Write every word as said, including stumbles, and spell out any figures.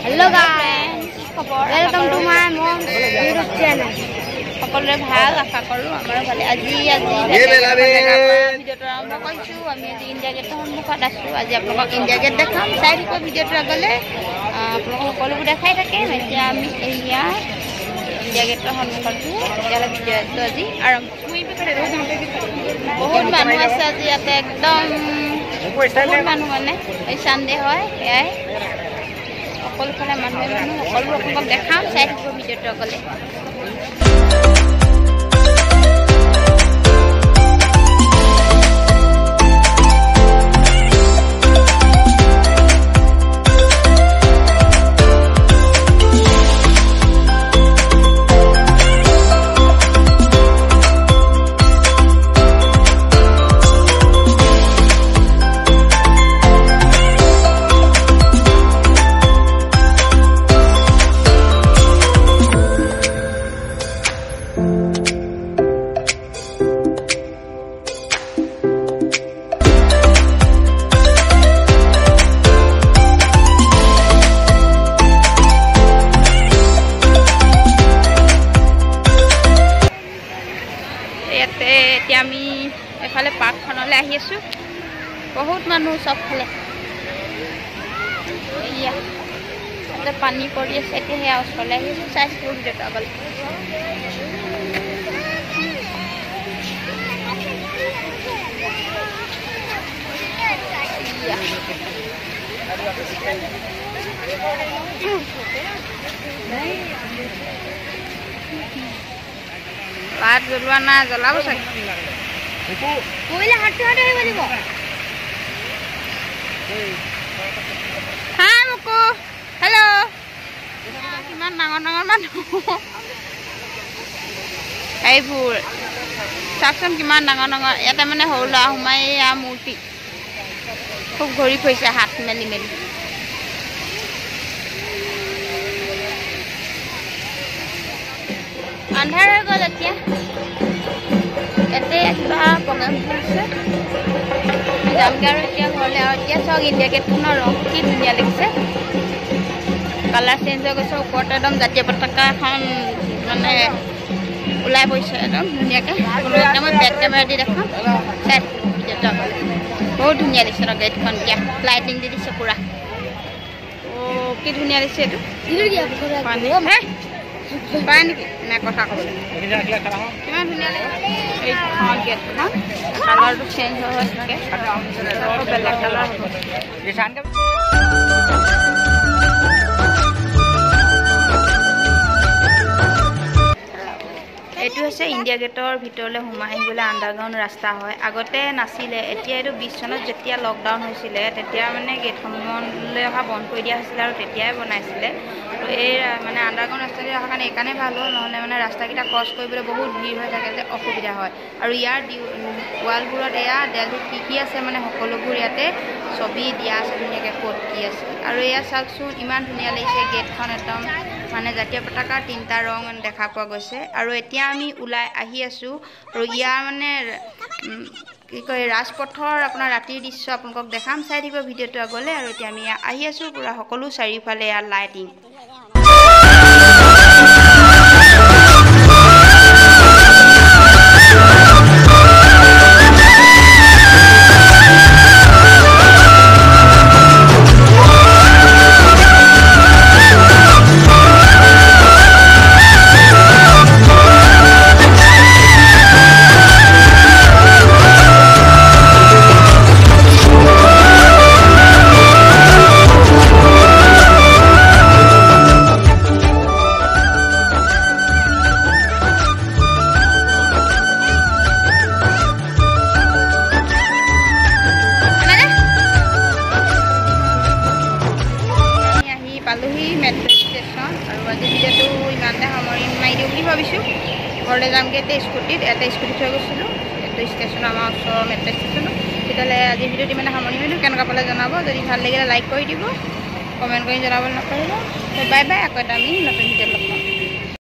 Hello guys, welcome to my mom's YouTube channel. সকলোৰে ভাল আশা কৰোঁ আমাৰ ভালে আজি আজি ভিডিঅ'টো আৰম্ভ কৰিছোঁ আমি আজি ইণ্ডিয়া গেটৰ সন্মুখত আছোঁ আজি আপোনালোকক ইণ্ডিয়া গেট দেখাম চাই দিব ভিডিঅ'টো আগলৈ আপোনালোকক সকলোবোৰ দেখাই থাকে এতিয়া আমি এয়া ইণ্ডিয়া গেটৰ সন্মুখত তেতিয়াহ'লে ভিডিঅ'টো আজি আৰম্ভ বহুত মানুহ আছে আজি ইয়াতে একদম বহুত মানুহ মানে এই চানডে হয় সেয়াই সকলোফালে মানুহে মানুহ সকলোবোৰ আপোনালোকক দেখাম চাই থাকিব ভিডিঅ'টো আগলৈ আমি এফালে পাৰ্কখনলৈ আহি আছোঁ বহুত মানুহ চবফালে এয়া তাতে পানী পৰি আছে এতিয়া সেয়া ওচৰলৈ আহি আছোঁ চাইছোঁ ভিডিঅ'টো আগলৈ লাইট জ্বলোৱা নাই জ্বলাব চাগে হাই মোকো হেল্ল' কিমান ডাঙৰ ডাঙৰ মানুহ এইবোৰ চাওকচোন কিমান ডাঙৰ ডাঙৰ ইয়াতে মানে সৰু ল'ৰা সোমাই এয়া মূৰ্তি খুব ঘূৰি ফুৰিছে হাত মেলি মেলি আন্ধাৰ হৈ গ'ল এতিয়া ইয়াতে কিবা প্ৰগ্ৰাম চলিছে যামগৈ আৰু এতিয়া ঘৰলৈ আৰু এতিয়া চাওক ইণ্ডিয়া গেটখনৰ ৰং কি ধুনীয়া লাগিছে কালাৰ চেঞ্জ হৈ গৈছে ওপৰত একদম জাতীয় পতাকা এখন মানে ওলাই পৰিছে একদম ধুনীয়াকৈ একদম মই বেক কেমেৰা দি দেখাম চাই বহুত ধুনীয়া দিছে ন গেটখন এতিয়া লাইটিং দি দিছে পূৰা অ' কি ধুনীয়া দিছে এইটো পায় নেকি নে কথা ক'বলৈ কিমান ধুনীয়া লাগে এইখন গেটখন কালাৰটো চেঞ্জ হৈ থাকে বেলেগ কালাৰ হ'ব এইটো হৈছে ইণ্ডিয়া গেটৰ ভিতৰলৈ সোমাই আহিবলৈ আণ্ডাৰগ্ৰাউণ্ড ৰাস্তা হয় আগতে নাছিলে এতিয়া এইটো বিছ চনত যেতিয়া লকডাউন হৈছিলে তেতিয়া মানে গেটসমূহলৈ অহা বন্ধ কৰি দিয়া হৈছিলে আৰু তেতিয়াই বনাইছিলে তো এই মানে আণ্ডাৰগ্ৰাউণ্ড ৰাস্তাটো অহাৰ কাৰণে এইকাৰণে ভাল হ'ল নহ'লে মানে ৰাস্তাকেইটা ক্ৰছ কৰিবলৈ বহুত ভিৰ হৈ থাকে যে অসুবিধা হয় আৰু ইয়াৰ ৱালবোৰত এয়া দেলহিত কি কি আছে মানে সকলোবোৰ ইয়াতে ছবি দিয়া আছে ধুনীয়াকৈ ক'ত কি আছে আৰু এয়া চাওকচোন ইমান ধুনীয়া লাগিছে গেটখন একদম মানে জাতীয় পতাকাৰ তিনিটা ৰং দেখা পোৱা গৈছে আৰু এতিয়া আমি ওলাই আহি আছোঁ আৰু ইয়াৰ মানে কি কয় ৰাজপথৰ আপোনাৰ ৰাতিৰ দৃশ্য আপোনালোকক দেখাম চাই থাকিব ভিডিঅ'টো আগলৈ আৰু এতিয়া আমি আহি আছোঁ পূৰা সকলো চাৰিওফালে ইয়াৰ লাইটিং পালোহি মেট্ৰ' ষ্টেচন আৰু আজি ভিডিঅ'টো ইমানতে সামৰি মাৰি দিওঁ বুলি ভাবিছোঁ ঘৰলৈ যামগৈ এতিয়া স্কুটিত এটা স্কুটি থৈ গৈছিলোঁ এইটো ষ্টেচন আমাৰ ওচৰৰ মেট্ৰ' ষ্টেচনো তেতিয়াহ'লে আজি ভিডিঅ'টো ইমানে সামৰি মাৰিলোঁ কেনেকুৱা পালে জনাব যদি ভাল লাগিলে লাইক কৰি দিব কমেণ্ট কৰি জনাবলৈ নাপাহৰিব বাই বাই আকৌ এটা আমি নতুন ভিডিঅ'ত লগ পাম